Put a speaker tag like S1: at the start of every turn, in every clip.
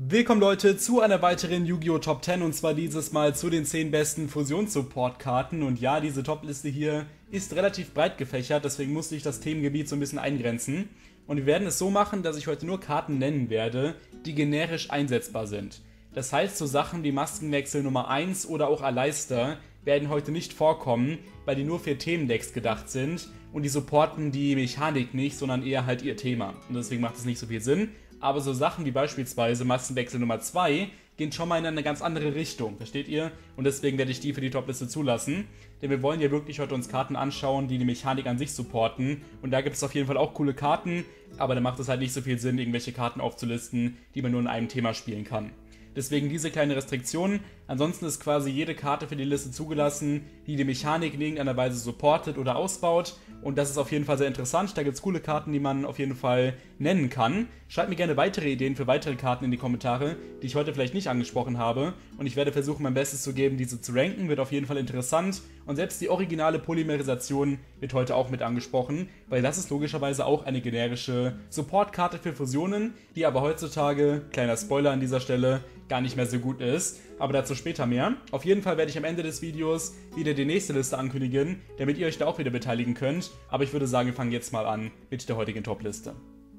S1: Willkommen Leute zu einer weiteren Yu-Gi-Oh! Top 10 und zwar dieses Mal zu den 10 besten Fusions-Support-Karten. Und ja, diese Top-Liste hier ist relativ breit gefächert, deswegen musste ich das Themengebiet so ein bisschen eingrenzen. Und wir werden es so machen, dass ich heute nur Karten nennen werde, die generisch einsetzbar sind. Das heißt, so Sachen wie Maskenwechsel Nummer 1 oder auch Aleister werden heute nicht vorkommen, weil die nur für Themendecks gedacht sind und die supporten die Mechanik nicht, sondern eher halt ihr Thema. Und deswegen macht es nicht so viel Sinn. Aber so Sachen wie beispielsweise Maskenwechsel Nummer 2 gehen schon mal in eine ganz andere Richtung, versteht ihr? Und deswegen werde ich die für die Topliste zulassen. Denn wir wollen ja wirklich heute uns Karten anschauen, die die Mechanik an sich supporten. Und da gibt es auf jeden Fall auch coole Karten, aber da macht es halt nicht so viel Sinn, irgendwelche Karten aufzulisten, die man nur in einem Thema spielen kann. Deswegen diese kleine Restriktion. Ansonsten ist quasi jede Karte für die Liste zugelassen, die die Mechanik in irgendeiner Weise supportet oder ausbaut. Und das ist auf jeden Fall sehr interessant. Da gibt es coole Karten, die man auf jeden Fall nennen kann. Schreibt mir gerne weitere Ideen für weitere Karten in die Kommentare, die ich heute vielleicht nicht angesprochen habe. Und ich werde versuchen, mein Bestes zu geben, diese zu ranken. Wird auf jeden Fall interessant. Und selbst die originale Polymerisation wird heute auch mit angesprochen, weil das ist logischerweise auch eine generische Supportkarte für Fusionen, die aber heutzutage, kleiner Spoiler an dieser Stelle, gar nicht mehr so gut ist, aber dazu später mehr. Auf jeden Fall werde ich am Ende des Videos wieder die nächste Liste ankündigen, damit ihr euch da auch wieder beteiligen könnt, aber ich würde sagen, wir fangen jetzt mal an mit der heutigen Top-Liste.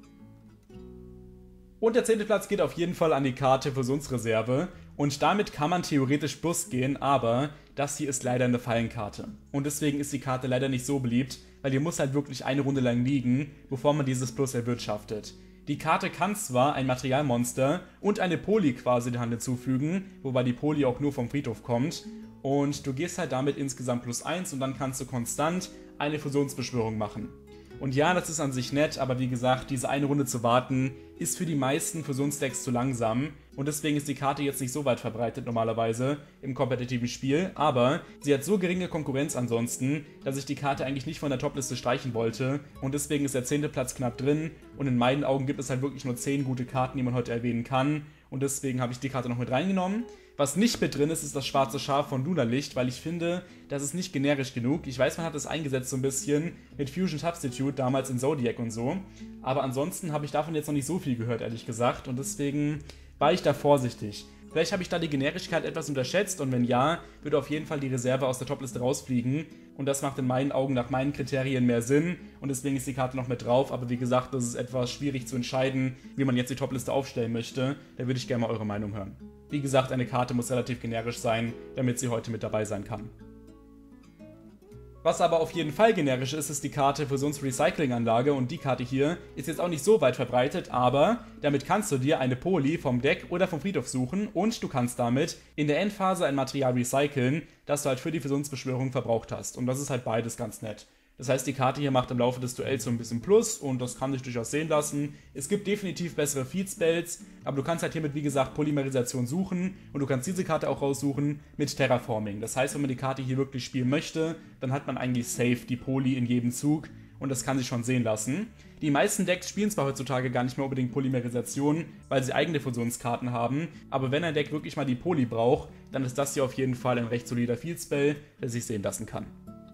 S1: Und der 10. Platz geht auf jeden Fall an die Karte Fusionsreserve und damit kann man theoretisch Plus gehen, aber das hier ist leider eine Fallenkarte. Und deswegen ist die Karte leider nicht so beliebt, weil die muss halt wirklich eine Runde lang liegen, bevor man dieses Plus erwirtschaftet. Die Karte kann zwar ein Materialmonster und eine Poli quasi der Hand hinzufügen, wobei die Poli auch nur vom Friedhof kommt. Und du gehst halt damit insgesamt +1 und dann kannst du konstant eine Fusionsbeschwörung machen. Und ja, das ist an sich nett, aber wie gesagt, diese eine Runde zu warten, ist für die meisten Fusionsdecks zu langsam. Und deswegen ist die Karte jetzt nicht so weit verbreitet normalerweise im kompetitiven Spiel. Aber sie hat so geringe Konkurrenz ansonsten, dass ich die Karte eigentlich nicht von der Topliste streichen wollte. Und deswegen ist der 10. Platz knapp drin. Und in meinen Augen gibt es halt wirklich nur 10 gute Karten, die man heute erwähnen kann. Und deswegen habe ich die Karte noch mit reingenommen. Was nicht mit drin ist, ist das schwarze Schaf von Lunarlicht, weil ich finde, das ist nicht generisch genug. Ich weiß, man hat es eingesetzt so ein bisschen mit Fusion Substitute, damals in Zodiac und so. Aber ansonsten habe ich davon jetzt noch nicht so viel gehört, ehrlich gesagt. Und deswegen war ich da vorsichtig. Vielleicht habe ich da die Generischkeit etwas unterschätzt und wenn ja, würde auf jeden Fall die Reserve aus der Topliste rausfliegen. Und das macht in meinen Augen nach meinen Kriterien mehr Sinn und deswegen ist die Karte noch mit drauf. Aber wie gesagt, das ist etwas schwierig zu entscheiden, wie man jetzt die Topliste aufstellen möchte. Da würde ich gerne mal eure Meinung hören. Wie gesagt, eine Karte muss relativ generisch sein, damit sie heute mit dabei sein kann. Was aber auf jeden Fall generisch ist, ist die Karte Fusions-Recycling-Anlage und die Karte hier ist jetzt auch nicht so weit verbreitet, aber damit kannst du dir eine Poli vom Deck oder vom Friedhof suchen und du kannst damit in der Endphase ein Material recyceln, das du halt für die Fusionsbeschwörung verbraucht hast und das ist halt beides ganz nett. Das heißt, die Karte hier macht im Laufe des Duells so ein bisschen Plus und das kann sich durchaus sehen lassen. Es gibt definitiv bessere Feed-Spells, aber du kannst halt hiermit, wie gesagt, Polymerisation suchen und du kannst diese Karte auch raussuchen mit Terraforming. Das heißt, wenn man die Karte hier wirklich spielen möchte, dann hat man eigentlich safe die Poly in jedem Zug und das kann sich schon sehen lassen. Die meisten Decks spielen zwar heutzutage gar nicht mehr unbedingt Polymerisation, weil sie eigene Fusionskarten haben, aber wenn ein Deck wirklich mal die Poly braucht, dann ist das hier auf jeden Fall ein recht solider Feed-Spell, der sich sehen lassen kann.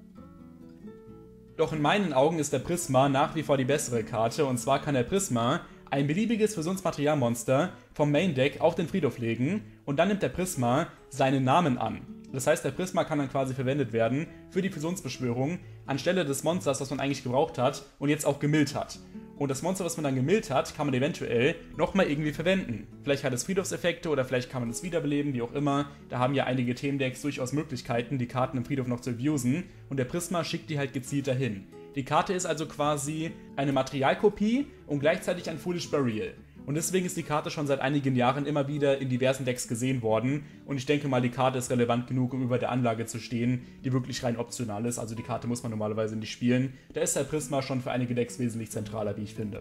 S1: Doch in meinen Augen ist der Prisma nach wie vor die bessere Karte und zwar kann der Prisma ein beliebiges Fusionsmaterialmonster vom Main Deck auf den Friedhof legen und dann nimmt der Prisma seinen Namen an. Das heißt, der Prisma kann dann quasi verwendet werden für die Fusionsbeschwörung anstelle des Monsters, das man eigentlich gebraucht hat und jetzt auch gemillt hat. Und das Monster, was man dann gemillt hat, kann man eventuell nochmal irgendwie verwenden. Vielleicht hat es Friedhofseffekte oder vielleicht kann man es wiederbeleben, wie auch immer. Da haben ja einige Themendecks durchaus Möglichkeiten, die Karten im Friedhof noch zu abusen. Und der Prisma schickt die halt gezielt dahin. Die Karte ist also quasi eine Materialkopie und gleichzeitig ein Foolish Burial. Und deswegen ist die Karte schon seit einigen Jahren immer wieder in diversen Decks gesehen worden. Und ich denke mal, die Karte ist relevant genug, um über der Anlage zu stehen, die wirklich rein optional ist. Also die Karte muss man normalerweise nicht spielen. Da ist der Prisma schon für einige Decks wesentlich zentraler, wie ich finde.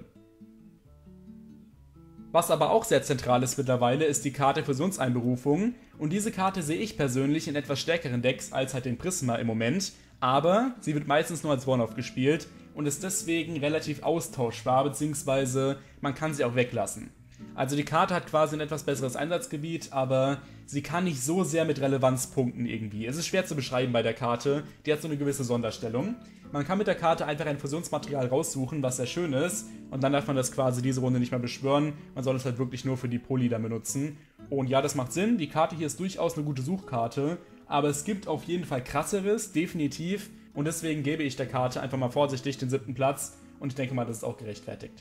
S1: Was aber auch sehr zentral ist mittlerweile, ist die Karte Fusionseinberufung. Und diese Karte sehe ich persönlich in etwas stärkeren Decks als halt den Prisma im Moment. Aber sie wird meistens nur als One-Off gespielt und ist deswegen relativ austauschbar, beziehungsweise man kann sie auch weglassen. Also die Karte hat quasi ein etwas besseres Einsatzgebiet, aber sie kann nicht so sehr mit Relevanz punkten irgendwie. Es ist schwer zu beschreiben bei der Karte, die hat so eine gewisse Sonderstellung. Man kann mit der Karte einfach ein Fusionsmaterial raussuchen, was sehr schön ist, und dann darf man das quasi diese Runde nicht mehr beschwören. Man soll es halt wirklich nur für die Poli dann benutzen. Und ja, das macht Sinn, die Karte hier ist durchaus eine gute Suchkarte, aber es gibt auf jeden Fall krasseres, definitiv, und deswegen gebe ich der Karte einfach mal vorsichtig den 7. Platz und ich denke mal, das ist auch gerechtfertigt.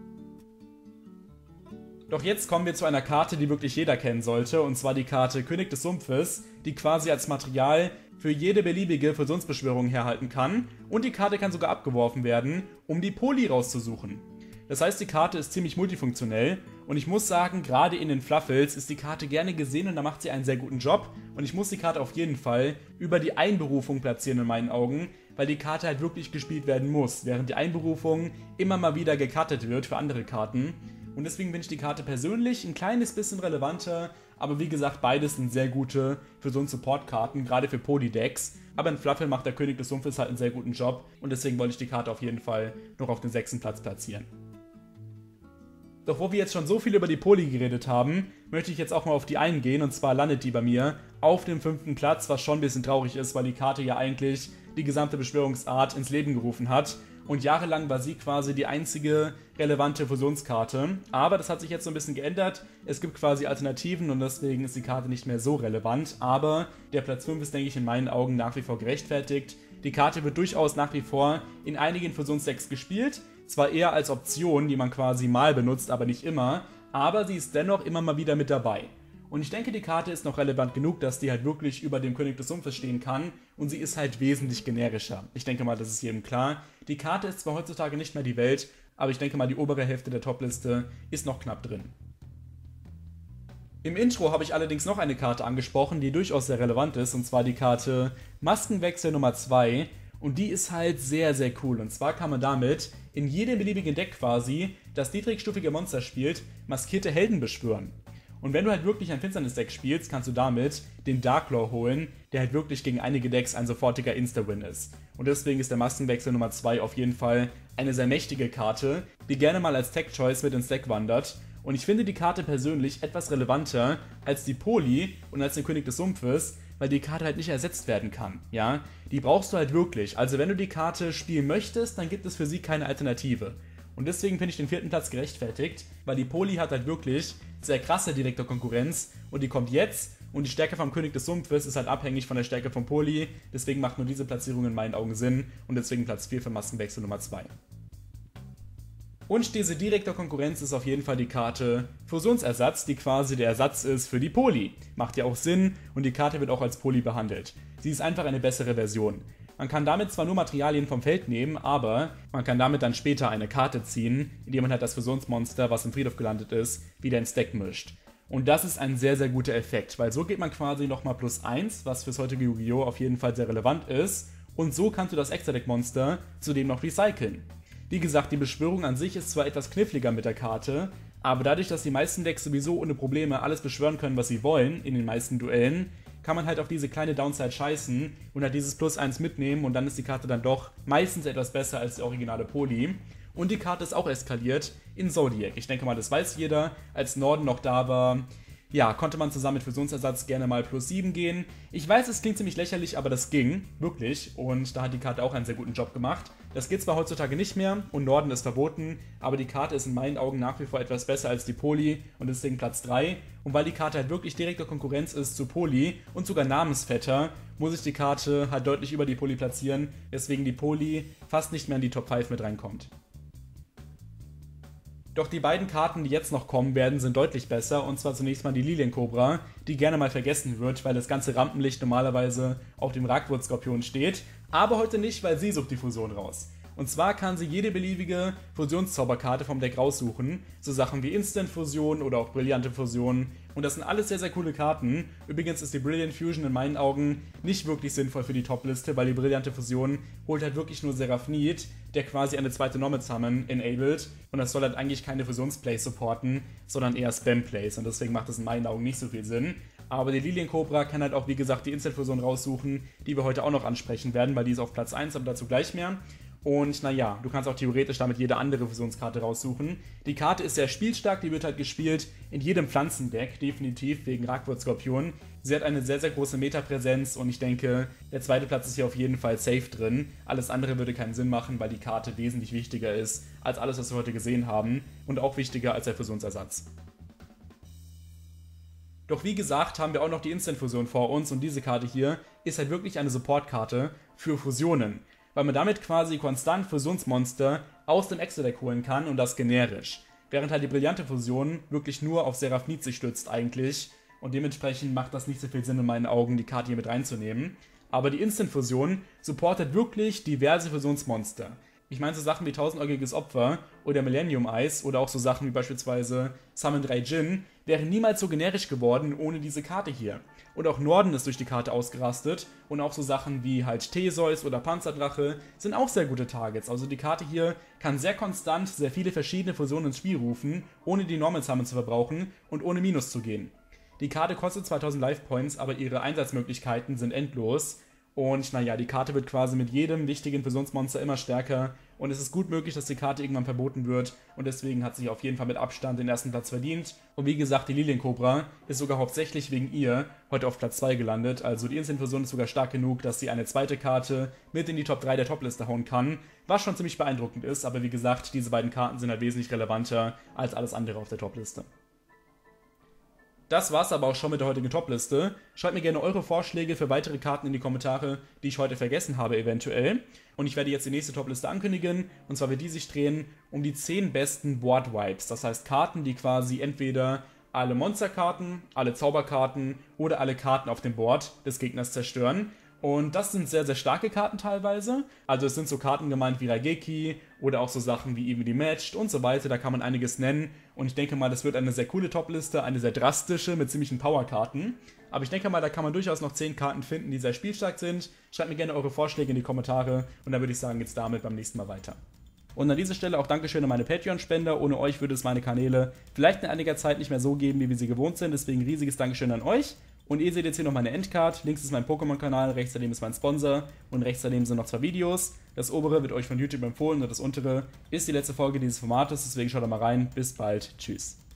S1: Doch jetzt kommen wir zu einer Karte, die wirklich jeder kennen sollte, und zwar die Karte König des Sumpfes, die quasi als Material für jede beliebige Fusionsbeschwörung herhalten kann, und die Karte kann sogar abgeworfen werden, um die Poli rauszusuchen. Das heißt, die Karte ist ziemlich multifunktionell, und ich muss sagen, gerade in den Fluffles ist die Karte gerne gesehen und da macht sie einen sehr guten Job, und ich muss die Karte auf jeden Fall über die Einberufung platzieren in meinen Augen, weil die Karte halt wirklich gespielt werden muss, während die Einberufung immer mal wieder gecuttet wird für andere Karten. Und deswegen finde ich die Karte persönlich ein kleines bisschen relevanter, aber wie gesagt, beides sind sehr gute für so einen Support-Karten, gerade für Poli-Decks. Aber in Fluffle macht der König des Sumpfes halt einen sehr guten Job und deswegen wollte ich die Karte auf jeden Fall noch auf den 6. Platz platzieren. Doch wo wir jetzt schon so viel über die Poli geredet haben, möchte ich jetzt auch mal auf die eingehen, und zwar landet die bei mir auf dem 5. Platz, was schon ein bisschen traurig ist, weil die Karte ja eigentlich die gesamte Beschwörungsart ins Leben gerufen hat. Und jahrelang war sie quasi die einzige relevante Fusionskarte. Aber das hat sich jetzt so ein bisschen geändert. Es gibt quasi Alternativen und deswegen ist die Karte nicht mehr so relevant. Aber der Platz 5 ist, denke ich, in meinen Augen nach wie vor gerechtfertigt. Die Karte wird durchaus nach wie vor in einigen Fusionsdecks gespielt. Zwar eher als Option, die man quasi mal benutzt, aber nicht immer. Aber sie ist dennoch immer mal wieder mit dabei. Und ich denke, die Karte ist noch relevant genug, dass die halt wirklich über dem König des Sumpfes stehen kann. Und sie ist halt wesentlich generischer. Ich denke mal, das ist jedem klar. Die Karte ist zwar heutzutage nicht mehr die Welt, aber ich denke mal, die obere Hälfte der Topliste ist noch knapp drin. Im Intro habe ich allerdings noch eine Karte angesprochen, die durchaus sehr relevant ist. Und zwar die Karte Maskenwechsel Nummer 2. Und die ist halt sehr, sehr cool. Und zwar kann man damit in jedem beliebigen Deck quasi, das niedrigstufige Monster spielt, maskierte Helden beschwören. Und wenn du halt wirklich ein Finsternis-Deck spielst, kannst du damit den Darklaw holen, der halt wirklich gegen einige Decks ein sofortiger Insta-Win ist. Und deswegen ist der Maskenwechsel Nummer 2 auf jeden Fall eine sehr mächtige Karte, die gerne mal als Tech-Choice mit ins Deck wandert. Und ich finde die Karte persönlich etwas relevanter als die Poli und als den König des Sumpfes, weil die Karte halt nicht ersetzt werden kann, ja? Die brauchst du halt wirklich. Also wenn du die Karte spielen möchtest, dann gibt es für sie keine Alternative. Und deswegen finde ich den 4. Platz gerechtfertigt, weil die Poli hat halt wirklich sehr krasse direkte Konkurrenz und die kommt jetzt und die Stärke vom König des Sumpfes ist halt abhängig von der Stärke vom Poli, deswegen macht nur diese Platzierung in meinen Augen Sinn und deswegen Platz 4 für Maskenwechsel Nummer 2. Und diese direkte Konkurrenz ist auf jeden Fall die Karte Fusionsersatz, die quasi der Ersatz ist für die Poli. Macht ja auch Sinn und die Karte wird auch als Poli behandelt. Sie ist einfach eine bessere Version. Man kann damit zwar nur Materialien vom Feld nehmen, aber man kann damit dann später eine Karte ziehen, indem man halt das Fusionsmonster, was im Friedhof gelandet ist, wieder ins Deck mischt. Und das ist ein sehr, sehr guter Effekt, weil so geht man quasi nochmal +1, was fürs heutige Yu-Gi-Oh! Auf jeden Fall sehr relevant ist. Und so kannst du das Extra-Deck-Monster zudem noch recyceln. Wie gesagt, die Beschwörung an sich ist zwar etwas kniffliger mit der Karte, aber dadurch, dass die meisten Decks sowieso ohne Probleme alles beschwören können, was sie wollen, in den meisten Duellen, kann man halt auf diese kleine Downside scheißen und halt dieses +1 mitnehmen und dann ist die Karte dann doch meistens etwas besser als die originale Poli. Und die Karte ist auch eskaliert in Zodiac. Ich denke mal, das weiß jeder. Als Norden noch da war, ja, konnte man zusammen mit Fusionsersatz gerne mal +7 gehen. Ich weiß, es klingt ziemlich lächerlich, aber das ging, wirklich. Und da hat die Karte auch einen sehr guten Job gemacht. Das geht zwar heutzutage nicht mehr und Norden ist verboten, aber die Karte ist in meinen Augen nach wie vor etwas besser als die Poli und deswegen Platz 3. Und weil die Karte halt wirklich direkte Konkurrenz ist zu Poli und sogar namensvetter, muss ich die Karte halt deutlich über die Poli platzieren, weswegen die Poli fast nicht mehr in die Top 5 mit reinkommt. Doch die beiden Karten, die jetzt noch kommen werden, sind deutlich besser, und zwar zunächst mal die Lilienkobra, die gerne mal vergessen wird, weil das ganze Rampenlicht normalerweise auf dem Ragwort-Skorpion steht, aber heute nicht, weil sie sucht die Fusion raus. Und zwar kann sie jede beliebige Fusionszauberkarte vom Deck raussuchen, so Sachen wie Instant-Fusion oder auch brillante Fusion. Und das sind alles sehr, sehr coole Karten. Übrigens ist die Brilliant Fusion in meinen Augen nicht wirklich sinnvoll für die Top-Liste, weil die brillante Fusion holt halt wirklich nur Seraphnid, der quasi eine zweite Normal Summon enabled. Und das soll halt eigentlich keine Fusionsplays supporten, sondern eher Spam-Plays. Und deswegen macht das in meinen Augen nicht so viel Sinn. Aber die Lilienkobra kann halt auch, wie gesagt, die Instant-Fusion raussuchen, die wir heute auch noch ansprechen werden, weil die ist auf Platz 1, aber dazu gleich mehr. Und naja, du kannst auch theoretisch damit jede andere Fusionskarte raussuchen. Die Karte ist sehr spielstark, die wird halt gespielt in jedem Pflanzendeck, definitiv wegen Ragwort-Skorpion. Sie hat eine sehr, sehr große Metapräsenz und ich denke, der zweite Platz ist hier auf jeden Fall safe drin. Alles andere würde keinen Sinn machen, weil die Karte wesentlich wichtiger ist als alles, was wir heute gesehen haben und auch wichtiger als der Fusionsersatz. Doch wie gesagt, haben wir auch noch die Instant-Fusion vor uns und diese Karte hier ist halt wirklich eine Support-Karte für Fusionen, weil man damit quasi konstant Fusionsmonster aus dem Extra-Deck holen kann und das generisch. Während halt die brillante Fusion wirklich nur auf Seraphnid sich stützt eigentlich und dementsprechend macht das nicht so viel Sinn in meinen Augen, die Karte hier mit reinzunehmen. Aber die Instant-Fusion supportet wirklich diverse Fusionsmonster. Ich meine so Sachen wie 1000-äugiges Opfer oder Millennium Eyes oder auch so Sachen wie beispielsweise Summon 3 Djinn wären niemals so generisch geworden ohne diese Karte hier. Und auch Norden ist durch die Karte ausgerastet und auch so Sachen wie halt Theseus oder Panzerdrache sind auch sehr gute Targets. Also die Karte hier kann sehr konstant sehr viele verschiedene Fusionen ins Spiel rufen, ohne die Normal Summon zu verbrauchen und ohne Minus zu gehen. Die Karte kostet 2000 Life Points, aber ihre Einsatzmöglichkeiten sind endlos. Und naja, die Karte wird quasi mit jedem wichtigen Fusionsmonster immer stärker und es ist gut möglich, dass die Karte irgendwann verboten wird und deswegen hat sie auf jeden Fall mit Abstand den ersten Platz verdient. Und wie gesagt, die Lilienkobra ist sogar hauptsächlich wegen ihr heute auf Platz 2 gelandet, also die Instant-Fusion ist sogar stark genug, dass sie eine zweite Karte mit in die Top 3 der Topliste hauen kann, was schon ziemlich beeindruckend ist, aber wie gesagt, diese beiden Karten sind halt wesentlich relevanter als alles andere auf der Topliste. Das war's aber auch schon mit der heutigen Topliste. Schreibt mir gerne eure Vorschläge für weitere Karten in die Kommentare, die ich heute vergessen habe eventuell. Und ich werde jetzt die nächste Topliste ankündigen. Und zwar wird die sich drehen um die 10 besten Board Wipes. Das heißt Karten, die quasi entweder alle Monsterkarten, alle Zauberkarten oder alle Karten auf dem Board des Gegners zerstören. Und das sind sehr, sehr starke Karten teilweise. Also es sind so Karten gemeint wie Raigeki oder auch so Sachen wie Evenly Matched und so weiter. Da kann man einiges nennen. Und ich denke mal, das wird eine sehr coole Topliste, eine sehr drastische mit ziemlichen Powerkarten. Aber ich denke mal, da kann man durchaus noch 10 Karten finden, die sehr spielstark sind. Schreibt mir gerne eure Vorschläge in die Kommentare. Und dann würde ich sagen, geht's damit beim nächsten Mal weiter. Und an dieser Stelle auch Dankeschön an meine Patreon-Spender. Ohne euch würde es meine Kanäle vielleicht in einiger Zeit nicht mehr so geben, wie wir sie gewohnt sind. Deswegen riesiges Dankeschön an euch. Und ihr seht jetzt hier noch meine Endcard, links ist mein Pokémon-Kanal, rechts daneben ist mein Sponsor und rechts daneben sind noch 2 Videos. Das obere wird euch von YouTube empfohlen und das untere ist die letzte Folge dieses Formates, deswegen schaut da mal rein. Bis bald, tschüss.